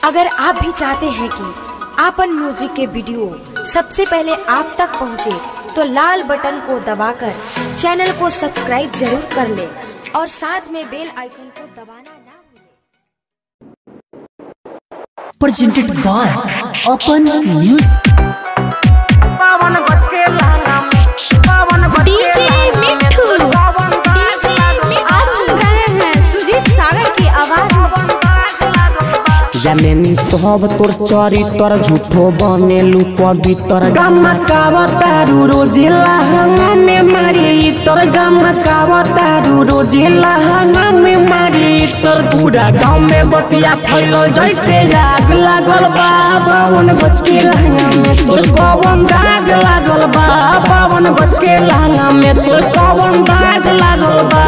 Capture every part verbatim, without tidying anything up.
अगर आप भी चाहते हैं कि आपन म्यूजिक के वीडियो सबसे पहले आप तक पहुंचे, तो लाल बटन को दबाकर चैनल को सब्सक्राइब जरूर कर ले और साथ में बेल आइकन को दबाना ना भूलें। Presented by Apan music. DJ Mithu, DJ आज सुन रहे हैं सुजीत सागर की आवाज। जानेनी सब तोर चरित्र झूठो बनेलु पवित्र गम कावतारू रोजी लहंगा में मारी तोर गम कावतारू रोजी लहंगा में मारी तोर पूरा गांव में बतिया फैलो जैसे आग लागल बा। बावन गज के लहंगा में तोर कौन दाग लागल बा। बावन गज के लहंगा में तोर कौन दाग लागल बा।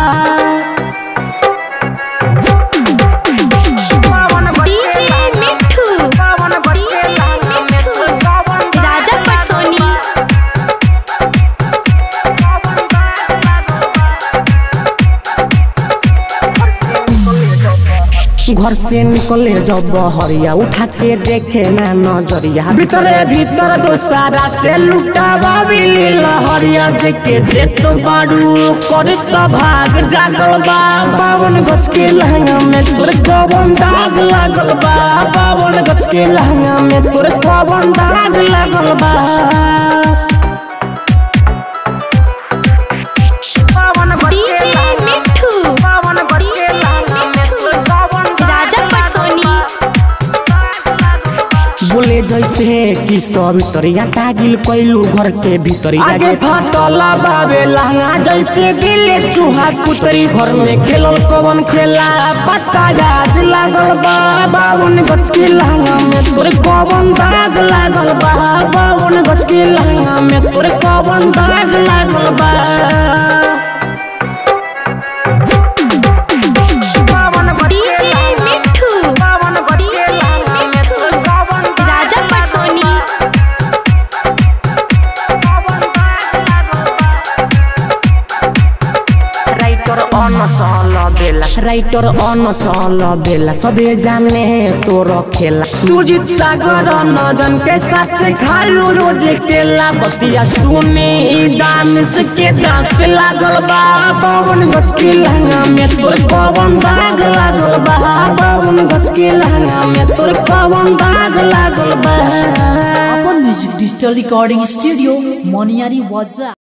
घर से निकले जब हरिया उठा के देखे ना नजरिया भीतरे भीतर दोसारा से लुटावा बिली लहरिया देखे दे तो बाड़ू कर तो भाग जागल बा। बावन गज के लहंगा में तोर कौन दाग लागल बा। बावन गज के लहंगा में तोर कौन दाग लागल बा। बोले जैसे कि सब तरिया टागिल कैलू घर के भीतरी आगे फटला बाबे लहंगा जैसे दिले चूहा कुतरी घर में खेलल कवन खेला पत्ता गाज लागल बा। बावन गज के लहंगा में तोरे कवन दाग लागल बा। बावन गज के लहंगा में तोरे कवन दाग लागल बा। राइटर अनसल बेला सबे जाने तोर खेला सुजित सागर नदन के साथ खालू रोज केला बतिया सुनी दानिश के दांत लागल बा। बावन गज के लहंगा में तोर कौन दाग लागल बा। बावन गज के लहंगा में तोर कौन दाग लागल बा। Apan music digital recording studio Moniyari वाजा।